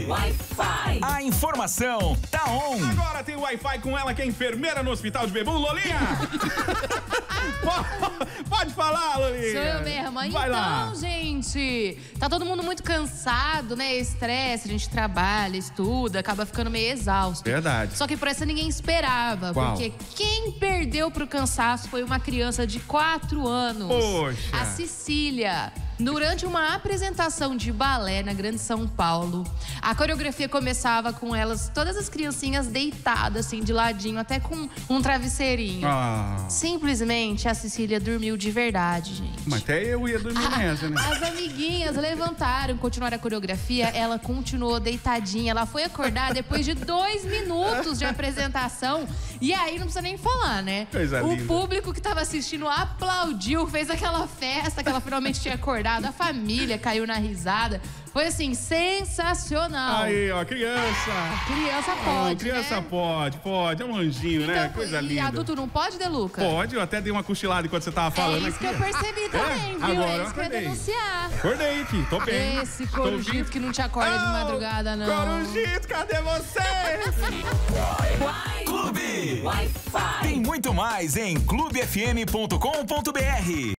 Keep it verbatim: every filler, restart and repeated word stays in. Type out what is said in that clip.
Clube. Wi-Fi. A informação tá on. Agora tem Wi-Fi com ela, que é enfermeira no Hospital de Bebu, Lolinha. Pode falar, Lolinha. Sou eu mesma. Vai então, lá. gente, tá todo mundo muito cansado, né? Estresse, a gente trabalha, estuda, acaba ficando meio exausto. Verdade. Só que por essa ninguém esperava. Qual? Porque quem perdeu pro cansaço foi uma criança de quatro anos. Poxa. A Cecília. Durante uma apresentação de balé na Grande São Paulo, a coreografia começava com elas, todas as criancinhas deitadas, assim, de ladinho, até com um travesseirinho. Ah. Simplesmente, a Cecília dormiu de verdade, gente. Mas até eu ia dormir nessa, né? As amiguinhas levantaram, continuaram a coreografia, ela continuou deitadinha. Ela foi acordar depois de dois minutos de apresentação. E aí, não precisa nem falar, né? Coisa o linda. público que tava assistindo aplaudiu, fez aquela festa que ela finalmente tinha acordado. A família caiu na risada. Foi assim, sensacional. Aí, ó, criança. Criança Ah, pode, criança né? pode, pode. É um anjinho, né? Então, Coisa e linda. adulto não pode, Deluca? Pode, eu até dei uma cochilada enquanto você tava falando É isso aqui. que eu percebi também, viu? Agora É eu isso que eu ia acordei. denunciar. Acordei aqui, tô bem. Esse Tô corujito vivo. que não te acorda de Ah, madrugada, não. Corujito, cadê você? Clube. Wi-Fi. Tem muito mais em clube f m ponto com ponto b r.